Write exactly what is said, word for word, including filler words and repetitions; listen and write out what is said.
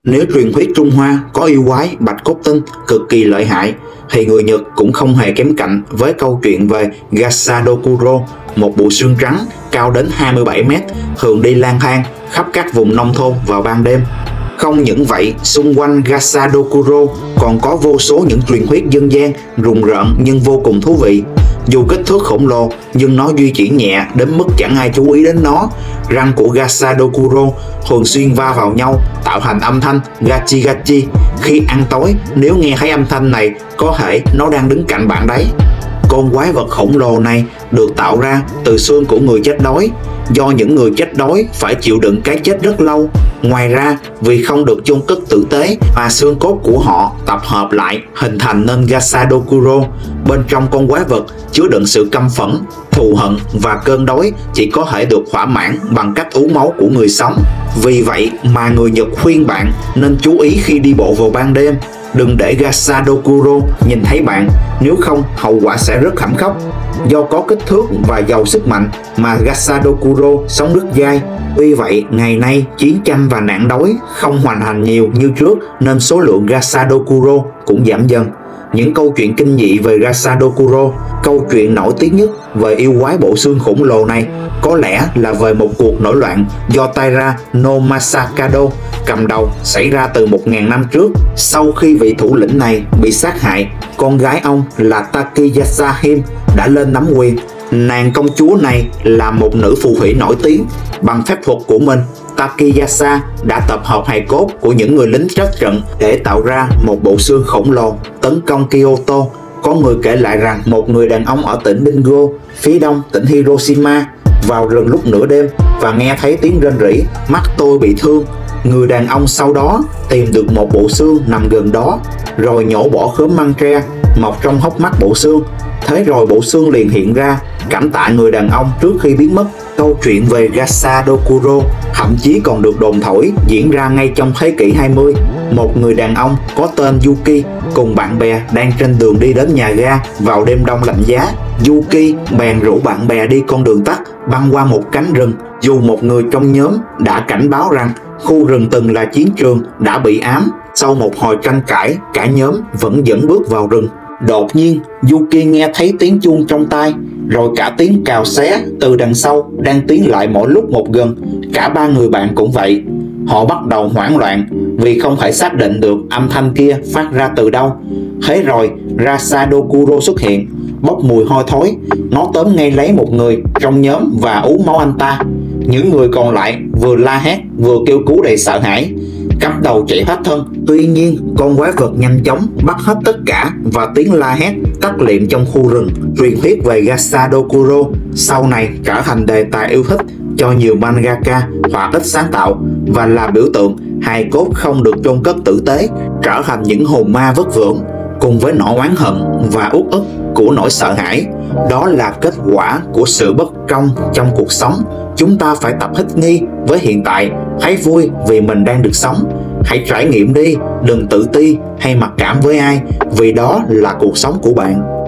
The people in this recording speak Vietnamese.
Nếu truyền thuyết Trung Hoa có yêu quái bạch cốt tinh cực kỳ lợi hại, thì người Nhật cũng không hề kém cạnh với câu chuyện về Gasadokuro, một bộ xương trắng cao đến hai mươi bảy mét, thường đi lang thang khắp các vùng nông thôn vào ban đêm. Không những vậy, xung quanh Gasadokuro còn có vô số những truyền thuyết dân gian rùng rợn nhưng vô cùng thú vị. Dù kích thước khổng lồ nhưng nó di chuyển nhẹ đến mức chẳng ai chú ý đến nó. Răng của Gasadokuro thường xuyên va vào nhau tạo thành âm thanh gachi gachi. Khi ăn tối, nếu nghe thấy âm thanh này, có thể nó đang đứng cạnh bạn đấy. Con quái vật khổng lồ này được tạo ra từ xương của người chết đói, do những người chết đói phải chịu đựng cái chết rất lâu. Ngoài ra, vì không được chôn cất tử tế mà xương cốt của họ tập hợp lại hình thành nên Gasadokuro. Bên trong con quái vật chứa đựng sự căm phẫn, thù hận và cơn đói chỉ có thể được thỏa mãn bằng cách uống máu của người sống. Vì vậy mà người Nhật khuyên bạn nên chú ý khi đi bộ vào ban đêm. Đừng để Gasadokuro nhìn thấy bạn, nếu không hậu quả sẽ rất thảm khốc. Do có kích thước và giàu sức mạnh mà Gasadokuro sống rất dai. Tuy vậy, ngày nay chiến tranh và nạn đói không hoành hành nhiều như trước nên số lượng Gasadokuro cũng giảm dần. Những câu chuyện kinh dị về Gasadokuro, câu chuyện nổi tiếng nhất về yêu quái bộ xương khổng lồ này có lẽ là về một cuộc nổi loạn do Taira no Masakado cầm đầu xảy ra từ một nghìn năm trước. Sau khi vị thủ lĩnh này bị sát hại, con gái ông là Takeyasa Hime đã lên nắm quyền. Nàng công chúa này là một nữ phù thủy nổi tiếng. Bằng phép thuật của mình, Takeyasa đã tập hợp hài cốt của những người lính chết trận để tạo ra một bộ xương khổng lồ tấn công Kyoto. Có người kể lại rằng một người đàn ông ở tỉnh Bingo, phía đông tỉnh Hiroshima, vào rừng lúc nửa đêm và nghe thấy tiếng rên rỉ "Mắt tôi bị thương". Người đàn ông sau đó tìm được một bộ xương nằm gần đó, rồi nhổ bỏ khóm măng tre mọc trong hốc mắt bộ xương. Thế rồi bộ xương liền hiện ra, cảm tạ người đàn ông trước khi biến mất. Câu chuyện về Gasadokuro thậm chí còn được đồn thổi diễn ra ngay trong thế kỷ hai mươi. Một người đàn ông có tên Yuki cùng bạn bè đang trên đường đi đến nhà ga vào đêm đông lạnh giá. Yuki bèn rủ bạn bè đi con đường tắt băng qua một cánh rừng. Dù một người trong nhóm đã cảnh báo rằng khu rừng từng là chiến trường đã bị ám, sau một hồi tranh cãi, cả nhóm vẫn dẫn bước vào rừng. Đột nhiên, Yuki nghe thấy tiếng chuông trong tai, rồi cả tiếng cào xé từ đằng sau đang tiến lại mỗi lúc một gần. Cả ba người bạn cũng vậy. Họ bắt đầu hoảng loạn vì không thể xác định được âm thanh kia phát ra từ đâu. Thế rồi Gasadokuro xuất hiện, bốc mùi hôi thối. Nó tóm ngay lấy một người trong nhóm và uống máu anh ta. Những người còn lại vừa la hét vừa kêu cứu đầy sợ hãi, cắm đầu chạy thoát thân. Tuy nhiên, con quái vật nhanh chóng bắt hết tất cả và tiếng la hét tắt liệm trong khu rừng. Truyền thuyết về Gasadokuro sau này trở thành đề tài yêu thích cho nhiều mangaka họa ít sáng tạo và là biểu tượng hài cốt không được chôn cất tử tế trở thành những hồn ma vất vưởng, cùng với nỗi oán hận và uất ức của nỗi sợ hãi. Đó là kết quả của sự bất công trong cuộc sống. Chúng ta phải tập thích nghi với hiện tại, thấy vui vì mình đang được sống. Hãy trải nghiệm đi, đừng tự ti hay mặc cảm với ai, vì đó là cuộc sống của bạn.